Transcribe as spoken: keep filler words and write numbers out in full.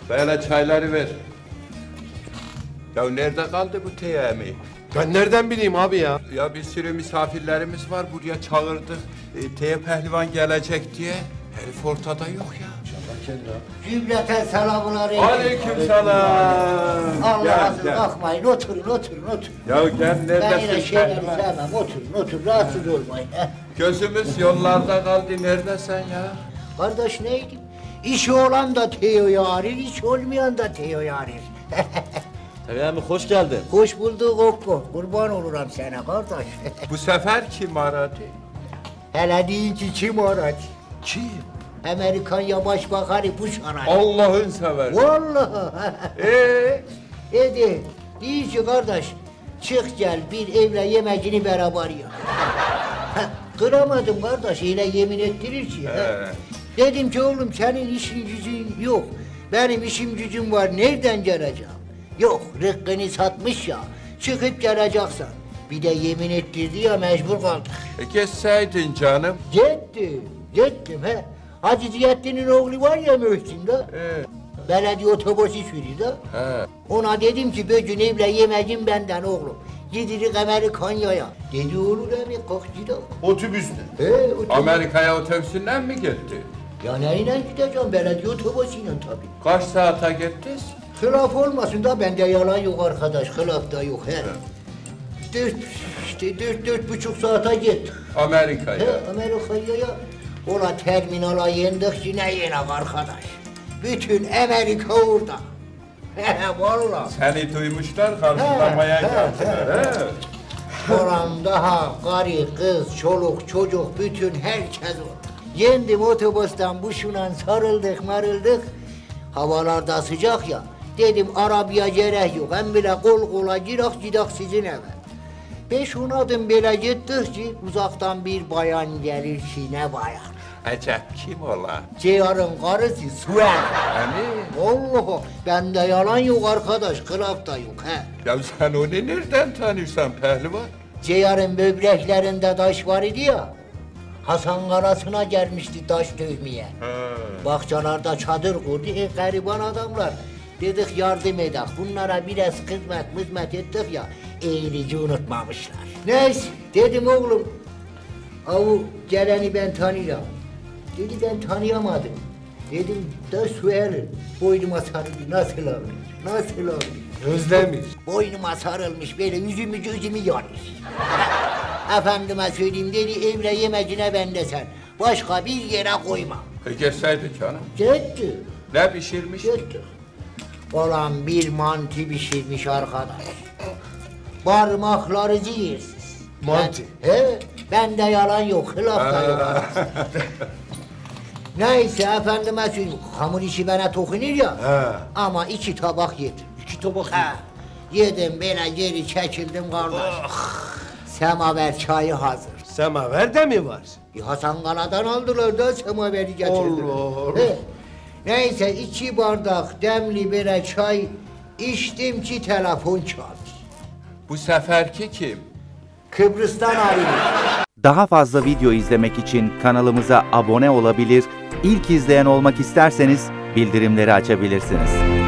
Böyle çayları ver. Ya nerede kaldı bu teyemi? Ben nereden bileyim abi ya? Ya bir sürü misafirlerimiz var, buraya çağırdık. E, teye pehlivan gelecek diye. Herif ortada yok ya. Cümleten selamünaleyküm. Aleykümselam. Allah Gel, razı gel. bakmayın, oturun, oturun, oturun. Ya gel, Ben neredesin yine şeyleri pehlivan? sevmem, oturun, oturun, rahatsız olmayın. Gözümüz yollarda kaldı, neredesin ya? Kardeş neydi? İşi olan da Teo'yu arir, iş olmayan da Teo'yu arir. Tabii abi hoş geldin. Hoş bulduk Okko, kurban olurum sana kardeş. Bu sefer kim aradı? Hele deyin ki kim aradı? Kim? Amerikan ya Başbakanı Bush aradı. Allah'ın seversen. Vallahi. Ee? Edi, deyin ki kardeş, çık gel bir evle yemecini beraber ya. Kıramadım kardeş, yine yemin ettirir ki. He. Dedim ki oğlum senin işin gücün yok. Benim işim gücüm var, nereden geleceğim? Yok, rıkkını satmış ya, çıkıp geleceksin. Bir de yemin ettirdi ya, mecbur kaldık. E geçseydin canım. Gittim, gittim he. Hacı Ziyaddin'in oğlu var ya Möhsin'de. Ee? Belediye otobüsü sürüyor da. He. Ona dedim ki bugün evle yemecin benden oğlum. Gidirik Amerikanya'ya. Dedi olur abi kalk gidelim. Otobüsle. He, otobüs. Amerika'ya otobüsünden mi gitti? Ya neyle gideceğim belediye otobüsüyle tabii. Kaç saate gittiniz? Hılaf olmasın da bende yalan yok arkadaş, hılaf da yok he. Dört, işte dört, dört buçuk saate gittik. Amerika'ya. He, Amerika'ya. Ola terminala yendik yine yenek arkadaş. Bütün Amerika orada. He valla. Seni duymuşlar, karşılamaya He, he, geldiler. He. Oran daha karı, kız, çoluk, çocuk, bütün herkes orada. Yendim otobüsten buşuna sarıldık marıldık. Havalarda sıcak ya. Dedim arabaya gerek yok. Hem bile kol kola girak gidak sizin eve. Beş on adım böyle gittik ki uzaktan bir bayan gelir ki ne bayan. Acep kim ola? Ceyar'ın karısı Suel. Hani? Allah, bende yalan yok arkadaş, kılaf da yok he. Ya sen onu nereden tanıyorsun pehlivan? Ceyar'ın böbreklerinde taş var idi ya. Hasan Karası'na gelmişti taş dövmeye. He. Bahçelerde çadır kurdu, e, gariban adamlar. Dedik yardım edek, bunlara biraz hizmet hizmet ettik ya, eğrici unutmamışlar. Neyse, dedim oğlum, avu geleni ben tanıyorum. Dedi ben tanıyamadım. Dedim da Suel'in boynuma sarıldı, nasıl alır, nasıl alır? Özlemiş. Boynuma sarılmış, böyle yüzümü gözümü yanır. Efendime söyleyeyim dedi, evle yemecine bende sen. Başka bir yere koyma. E geçseydi canım. Gitti. Ne pişirmiş? Gitti. Olan bir mantı pişirmiş arkadaş. Parmakları zehirsiz. Mantı? Ben, he, bende yalan yok, hılaf da yok. Neyse efendime söyleyeyim, hamur işi bana tokunur ya. He. Ama iki tabak yedim. İki tabak. Ha, yedim böyle geri çekildim kardeş. Semaver çayı hazır. Semaver de mi var? Bir Hasan Kana'dan aldılar da semaveri getirdiler. Allah Allah. He. Neyse iki bardak demli böyle çay içtim ki telefon çaldı. Bu seferki kim? Kıbrıs'tan arıyor. Daha fazla video izlemek için kanalımıza abone olabilir, ilk izleyen olmak isterseniz bildirimleri açabilirsiniz.